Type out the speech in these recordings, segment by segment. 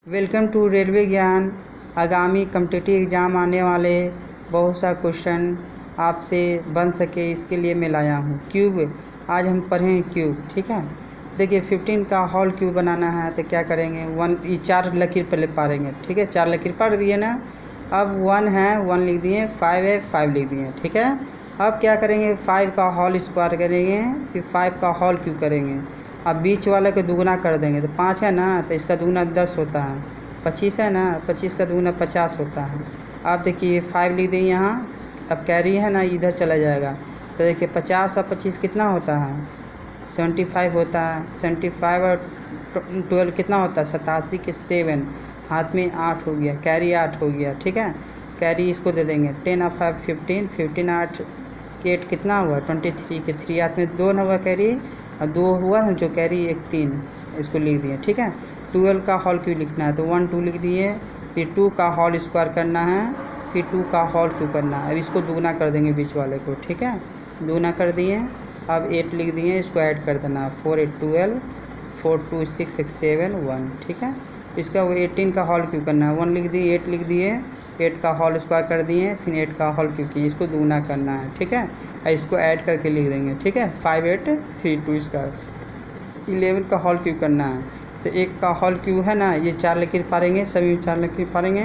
Welcome to railway ज्ञान। आगामी competitive exam आने वाले बहुत सा क्वेश्चन आपसे बन सके इसके लिए मैं लाया हूँ। क्यूब आज हम पढ़ें क्यूब, ठीक है। देखिए 15 का होल क्यूब बनाना है तो क्या करेंगे, ये 4 लकीर पहले पारेंगे, ठीक है। 4 लकीर पार दिए ना। अब 1 है 1 लिख दिए, 5 है 5 लिख दिए, ठीक है। अब क्या करेंगे, 5 का होल स्क्वायर करेंगे, फिर 5 का होल क्यूब करेंगे। अब बीच वाले को दुगुना कर देंगे तो 5 है ना, तो इसका दुगुना 10 होता है। 25 है ना, 25 का दुगुना 50 होता है। आप देखिए 5 लिख दें यहाँ। अब कैरी है ना, इधर चला जाएगा तो देखिए 50 और 25 कितना होता है, 75 होता है। 75 और 12 कितना होता है, 87 के 7, हाथ में 8 हो गया, कैरी 8 हो गया, ठीक है। कैरी इसको दे देंगे 10 और 5 15, 15 8 8 कितना हुआ 23 के 3 हाथ में 2 हुआ कैरी, और 2 हुआ जो कैरी 1 3, इसको लिख दिए, ठीक है। 12 का होल क्यों लिखना है तो 1 2 लिख दिए, फिर 2 का होल स्क्वायर करना है, फिर 2 का होल क्यों करना है। अब इसको दुगना कर देंगे बीच वाले को, ठीक है, दुगना कर दिए। अब 8 लिख दिए, इसको ऐड कर देना, 4 8 12, 4 2 6 6 7 1, ठीक है। इसका वो 18 का होल क्यों करना है, 1 लिख दिए, 8 लिख दिए, 8 का होल स्क्वायर कर दिए, फिर 8 का होल क्यों किए, इसको दुगना करना है, ठीक है। इसको ऐड करके लिख देंगे, ठीक है। 5 8 3 2, इसका 11 का होल क्यों करना है तो 1 का होल क्यों है ना, ये 4 लकीर पारेंगे, सभी 4 लकीर पारेंगे।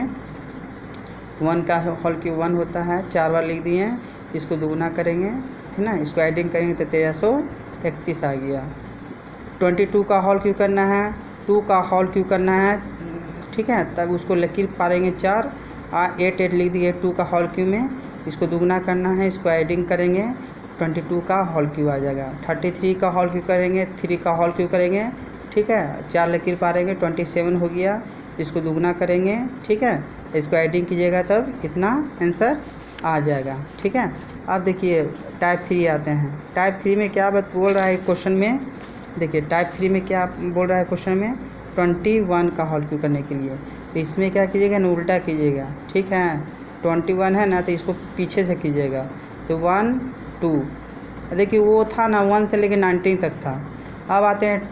1 का होल क्यों 1 होता है, 4 बार लिख दिए, इसको दुगुना करेंगे, है ना, इसको एडिंग करेंगे तो 1331 आ गया। 22 का होल क्यों करना है, 2 का होल क्यों करना है, ठीक है। तब उसको लकीर पारेंगे 4 और 8 8 लिख दिए 2 का होल क्यों में, इसको दुगुना करना है, इसको एडिंग करेंगे, 22 का होल क्यों आ जाएगा। 33 का होल क्यों करेंगे, 3 का होल क्यों करेंगे, ठीक है, 4 लकीर पारेंगे, 27 हो गया, इसको दुगुना करेंगे, ठीक है, इसको एडिंग कीजिएगा तब कितना आंसर आ जाएगा, ठीक है। अब देखिए टाइप 3 आते हैं। टाइप 3 में क्या बात बोल रहा है क्वेश्चन में, देखिए टाइप 3 में क्या बोल रहा है क्वेश्चन में, 21 का होल क्यों करने के लिए। तो इसमें क्या कीजिएगा ना, उल्टा कीजिएगा, ठीक है। 21 है ना तो इसको पीछे से कीजिएगा, तो 1 2, देखिए वो था ना 1 से लेकर 19 तक था। अब आते हैं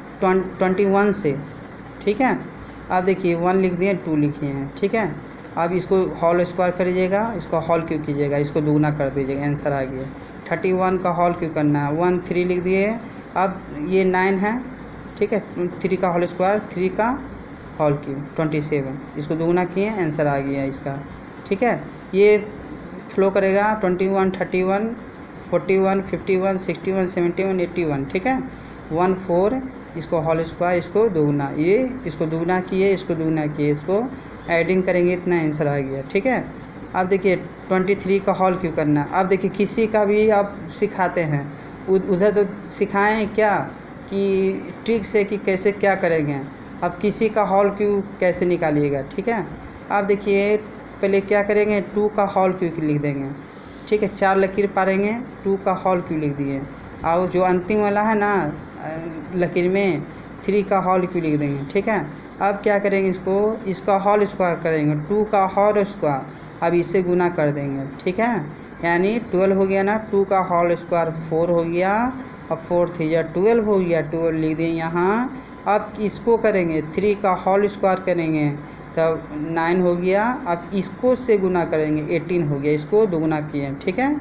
21 से, ठीक है। अब देखिए 1 लिख दिए, 2 लिखे हैं, ठीक है। अब इसको होल स्क्वायर करिएगा, इसको होल क्यों कीजिएगा, इसको दुगुना कर दीजिएगा, आंसर आ गया। 31 का होल क्यों करना है, 1 3 लिख दिए। अब ये 9 है, ठीक है, 3 का होल स्क्वायर, 3 का होल क्यों 27, इसको दुगुना किए, आंसर आ गया इसका, ठीक है। ये फ्लो करेगा 21 31 41 51 61 71 81, ठीक है। 1 4, इसको होल स्क्वायर, इसको दुगुना, ये इसको दुगुना किए, इसको दुगुना किए, इसको एडिंग करेंगे, इतना आंसर आ गया, ठीक है। अब देखिए 23 का होल क्यों करना। अब देखिए किसी का भी आप सिखाते हैं, उधर तो सिखाएं क्या कि ट्रिक से कि कैसे क्या करेंगे। अब किसी का होल क्यों कैसे निकालिएगा, ठीक है। अब देखिए पहले क्या करेंगे, 2 का होल क्यों लिख देंगे, ठीक है, 4 लकीर पारेंगे, 2 का होल क्यों लिख दिए, और जो अंतिम वाला है ना लकीर में 3 का होल क्यों लिख देंगे, ठीक है। अब क्या करेंगे, इसका होल स्क्वायर करेंगे, 2 का होल स्क्वायर, अब इससे गुना कर देंगे, ठीक है, यानी 12 हो गया ना, 2 का होल स्क्वायर 4 हो गया, और 4 3 12 हो गया, 12 लिख दें यहाँ। अब इसको करेंगे 3 का होल स्क्वायर करेंगे तब 9 हो गया, अब इसको से गुना करेंगे 18 हो गया, इसको दोगुना किए, ठीक है।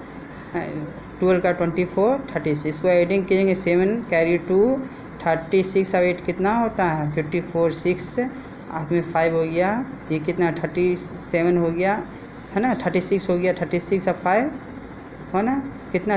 12 का 24 36, इसको एडिंग करेंगे 7 कैरी 2 36, अब 8 कितना होता है 54 6, हाथ में 5 हो गया, ये कितना 37 हो गया, है ना, 36 हो गया, 36 अब 5 हो ना, कितना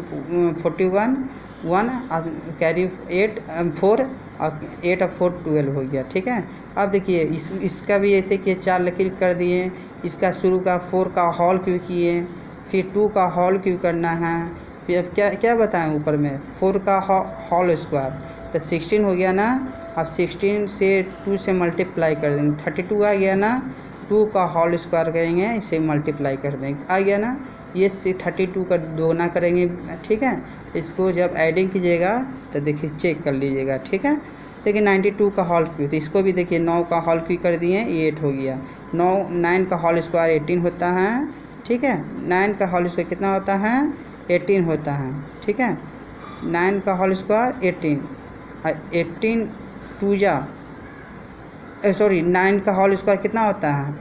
41 1, कैरी 8 4, और 8 और 4 12 हो गया, ठीक है। अब देखिए इसका भी ऐसे किए, 4 लकीर कर दिए, इसका शुरू का 4 का होल क्यों किए, फिर 2 का होल क्यों करना है, फिर अब क्या क्या बताएं ऊपर में 4 का होल स्क्वायर, तो 16 हो गया ना। अब 16 से 2 से मल्टीप्लाई कर देंगे, 32 आ गया ना, 2 का होल स्क्वायर करेंगे, इसे मल्टीप्लाई कर देंगे, आ गया ना। ये 32 का दोगुना करेंगे, ठीक है। इसको जब एडिंग कीजिएगा तो देखिए चेक कर लीजिएगा, ठीक है। देखिए 92 का होल क्यू, तो इसको भी देखिए 9 का होल क्यू कर दिए, ये 8 हो गया। 9 का होल स्क्वायर 18 होता है, ठीक है। 9 का होल स्क्वायर कितना होता है 18 होता है, ठीक है। 9 का होल स्क्वायर 18 2 जा सॉरी 9 का होल स्क्वायर कितना होता है?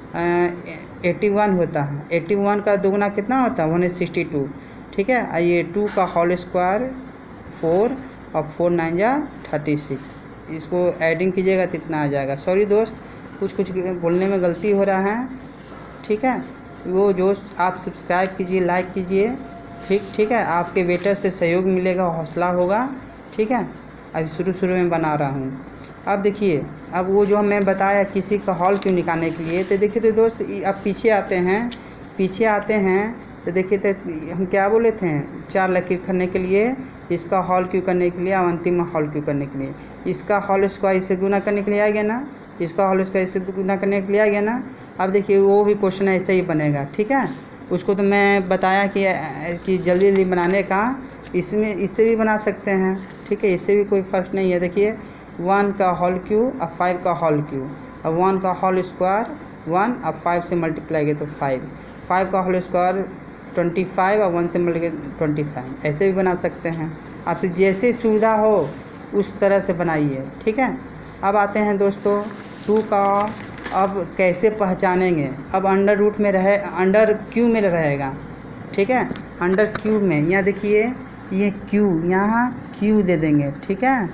81 होता है। 81 का दोगुना कितना होता है? 162। ठीक है, ये 2 का होल स्क्वायर 4 और 4 9 जा 36। इसको ऐडिंग कीजिएगा तो इतना आ जाएगा। सॉरी दोस्त, कुछ बोलने में गलती हो रहा है। ठीक है, वो जो आप सब्सक्राइब कीजिए, लाइक कीजिए। ठीक है, आपके वेटर से सहयोग मिलेगा, हौसला होगा। ठीक है, अभी शुरू में बना रहा हूँ। अब देखिए, अब वो जो मैं बताया किसी का हॉल क्यों निकालने के लिए, तो देखिए तो दोस्त अब पीछे आते हैं तो देखिए तो हम क्या बोले थे, 4 लकीर करने के लिए, इसका हॉल क्यों करने के लिए, अब अंतिम हॉल क्यों करने के लिए। इसका हॉल स्क्वायर इससे गुना करने के लिए आ गया ना, इसका हॉल स्क्वायर इससे गुना करने के लिए आ गया ना। अब देखिए वो भी क्वेश्चन ऐसे ही बनेगा। ठीक है, उसको तो मैं बताया कि जल्दी बनाने का, इससे भी बना सकते हैं। ठीक है, इससे भी कोई फ़र्क नहीं है। देखिए 1 का होल क्यूब और 5 का होल क्यूब, अब 1 का होल स्क्वायर 1, अब 5 से मल्टीप्लाई किया तो 5 का होल स्क्वायर 25 और 1 से मल्टीप्लाई 25, ऐसे भी बना सकते हैं। आपसे जैसे सुविधा हो उस तरह से बनाइए। ठीक है, अब आते हैं दोस्तों 2 का, अब कैसे पहचानेंगे। अब अंडर रूट में अंडर क्यूब में रहेगा। ठीक है, अंडर क्यूब में, यहाँ देखिए ये क्यू, यहाँ क्यू दे देंगे। ठीक है,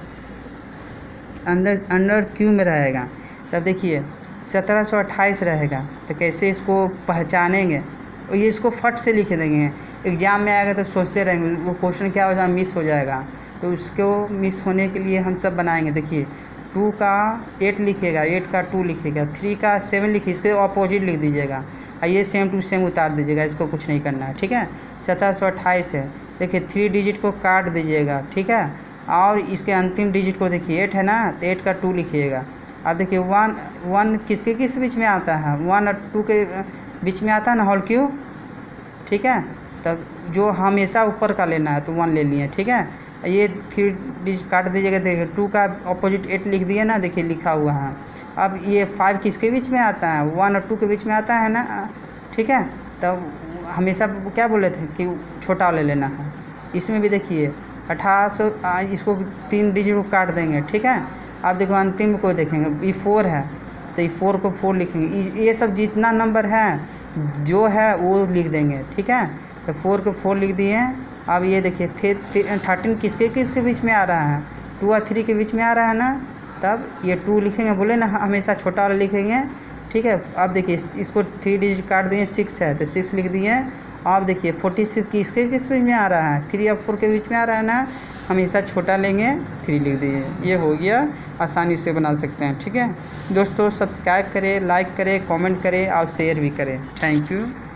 अंडर क्यू में रहेगा। तब देखिए 1728 रहेगा, तो कैसे इसको पहचानेंगे। और ये इसको फट से लिख देंगे, एग्ज़ाम में आएगा तो सोचते रहेंगे वो क्वेश्चन क्या हो जाएगा, मिस हो जाएगा। तो उसको मिस होने के लिए हम सब बनाएंगे। देखिए 2 का 8 लिखिएगा, 8 का 2 लिखिएगा, 3 का 7 लिखिए, इसके अपोजिट लिख दीजिएगा और ये सेम टू सेम उतार दीजिएगा, इसको कुछ नहीं करना है। ठीक है, 1728 है। देखिए 3 डिजिट को काट दीजिएगा। ठीक है, और इसके अंतिम डिजिट को देखिए 8 है ना, तो 8 का 2 लिखिएगा। अब देखिए 1 किस बीच में आता है? 1 और 2 के बीच में आता है ना होल क्यूब। ठीक है, तब जो हमेशा ऊपर का लेना है तो 1 ले लिए। ठीक है, ये 3 डिजिट काट दीजिएगा। देखिए 2 का अपोजिट 8 लिख दिए ना, देखिए लिखा हुआ है। अब ये 5 किसके बीच में आता है? 1 और 2 के बीच में आता है ना। ठीक है, तब हमेशा क्या बोले थे कि छोटा ले लेना है। इसमें भी देखिए 1800, इसको 3 डिजिट को काट देंगे। ठीक है, अब देखो अंतिम को देखेंगे, ये 4 है तो ये 4 को 4 लिखेंगे। ये सब जितना नंबर है जो है वो लिख देंगे। ठीक है, तो 4 को 4 लिख दिए। अब ये देखिए 13 किसके बीच में आ रहा है? 2 और 3 के बीच में आ रहा है ना, तब ये 2 लिखेंगे। बोले ना हमेशा छोटा वाला लिखेंगे। ठीक है, अब देखिए इसको 3 डिजिट काट दिए, 6 है तो 6 लिख दिए। अब देखिए 46 किस बीच में आ रहा है? 3 और 4 के बीच में आ रहा है ना, हमेशा छोटा लेंगे, 3 लिख दिए। ये हो गया, आसानी से बना सकते हैं। ठीक है दोस्तों, सब्सक्राइब करें, लाइक करें, कमेंट करें और शेयर भी करें। Thank you.